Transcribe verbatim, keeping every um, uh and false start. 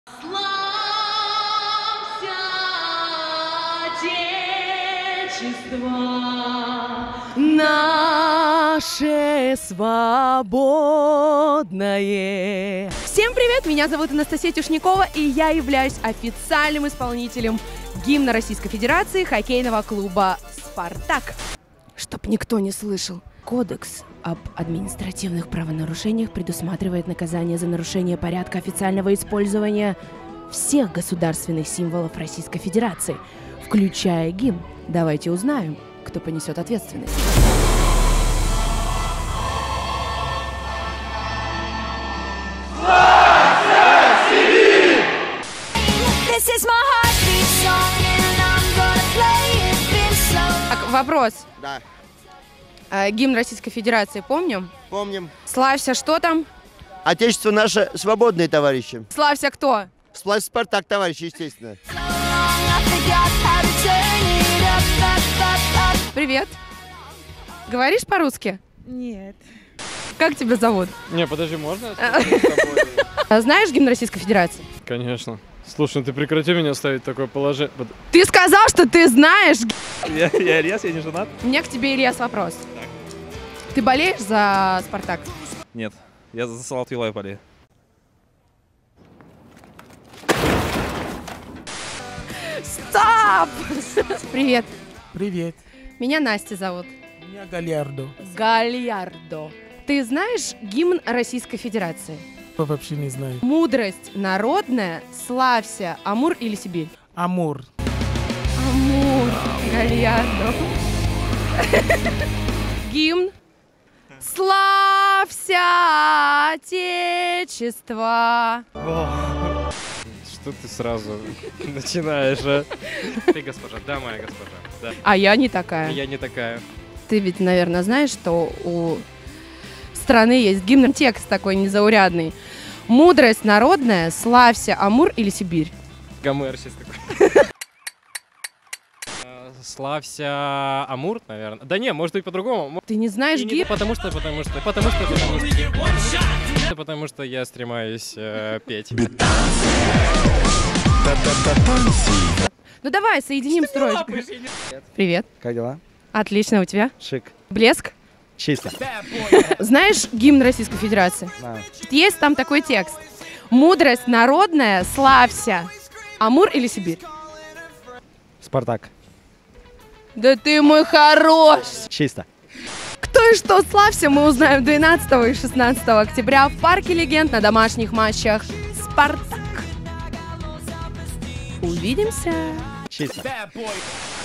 Славься, Отечество наше свободное. Всем привет, меня зовут Анастасия Тюшникова, и я являюсь официальным исполнителем гимна Российской Федерации хоккейного клуба «Спартак». Чтоб никто не слышал, Кодекс об административных правонарушениях предусматривает наказание за нарушение порядка официального использования всех государственных символов Российской Федерации, включая гимн. Давайте узнаем, кто понесет ответственность. Так, вопрос. Да. А, гимн Российской Федерации помним? Помним. Славься, что там? Отечество наше свободные, товарищи. Славься кто? Славься, Спартак, товарищи, естественно. Привет. Говоришь по-русски? Нет. Как тебя зовут? Не, подожди, можно я спрошу с тобой? А, знаешь гимн Российской Федерации? Конечно. Слушай, ну ты прекрати меня ставить в такое положение. Ты сказал, что ты знаешь. Я, я Ильяс, я не женат? У меня к тебе, Ильяс, вопрос. Ты болеешь за «Спартак»? Нет, я за Салават Юлаев болею. Стоп! Привет. Привет. Меня Настя зовут. Меня Гальярдо. Гальярдо. Ты знаешь гимн Российской Федерации? Я вообще не знаю. Мудрость народная, славься, Амур или Сибирь? Амур. Амур, Гальярдо. Гимн. Славься, Отечество. Что ты сразу начинаешь, а? Ты госпожа, да, моя госпожа. Да. А я не такая. Я не такая. Ты ведь, наверное, знаешь, что у страны есть гимн, текст такой незаурядный. Мудрость народная, славься, Амур или Сибирь? Гомерсис такой. Э, Славься, Амур, наверное. Да не, может быть по-другому. Ты не знаешь И не- гимн? Потому что, потому что, потому что, потому что, потому что, потому что я стремаюсь э, петь. Ну давай, соединим строчку. Привет. Как дела? Отлично, у тебя? Шик. Блеск? Чисто. Знаешь гимн Российской Федерации? Да. Есть там такой текст. Мудрость народная, славься, Амур или Сибирь? Спартак. Да ты мой хорош! Чисто. Кто и что славься, мы узнаем двенадцатого и шестнадцатого октября в Парке Легенд на домашних матчах «Спартак». Увидимся! Чисто.